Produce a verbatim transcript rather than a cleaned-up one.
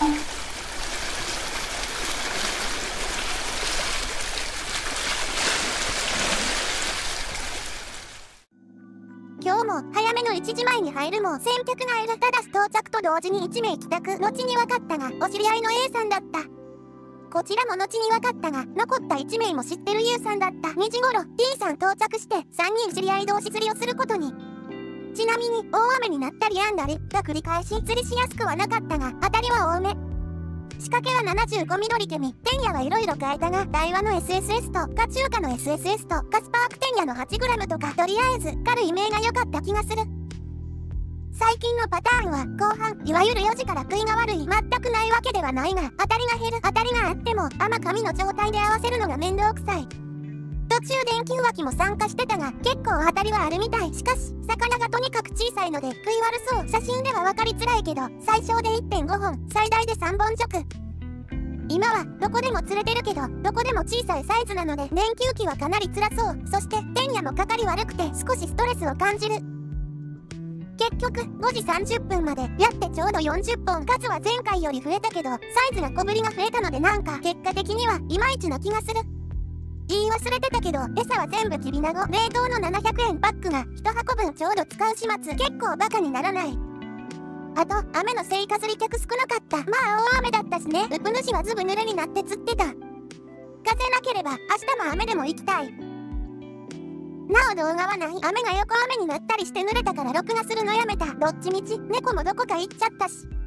今日も早めのいちじまえに入るも先客がいる。ただし到着と同時にいちめい帰宅。後に分かったがお知り合いの A さんだった。こちらも後に分かったが残ったいちめいも知ってる U さんだった。にじごろ T さん到着してさんにん知り合い同士釣りをすることに。ちなみに大雨になったりやんだりが繰り返し釣りしやすくはなかったが当たりは多め。仕掛けはななじゅうご緑ケミ。天野はいろいろ変えたが大和の エスエスエス とか中華の エスエスエス とかスパーク天野の はちグラム とかとりあえず軽い名が良かった気がする。最近のパターンは後半いわゆるよじから食いが悪い全くないわけではないが当たりが減る。当たりがあっても甘紙の状態で合わせるのが面倒くさい。途中電球脇も参加してたが結構当たりはあるみたい。しかし魚がとにかく小さいので食い悪そう。写真では分かりづらいけど最小で いってんごほん最大でさんぼん弱。今はどこでも釣れてるけどどこでも小さいサイズなので電球機はかなり辛そう。そして天野もかかり悪くて少しストレスを感じる。結局ごじさんじゅっぷんまでやってちょうどよんじゅっぽん。数は前回より増えたけどサイズが小ぶりが増えたのでなんか結果的にはいまいちな気がする。言い忘れてたけど餌は全部きびなご。冷凍のななひゃくえんパックがいちはこぶんちょうど使う始末。結構バカにならない。あと雨のせいか釣り客少なかった。まあ大雨だったしね。ウプ主はずぶ濡れになって釣ってた。風なければ明日も雨でも行きたい。なお動画はない。雨が横雨になったりして濡れたから録画するのやめた。どっちみち猫もどこか行っちゃったし。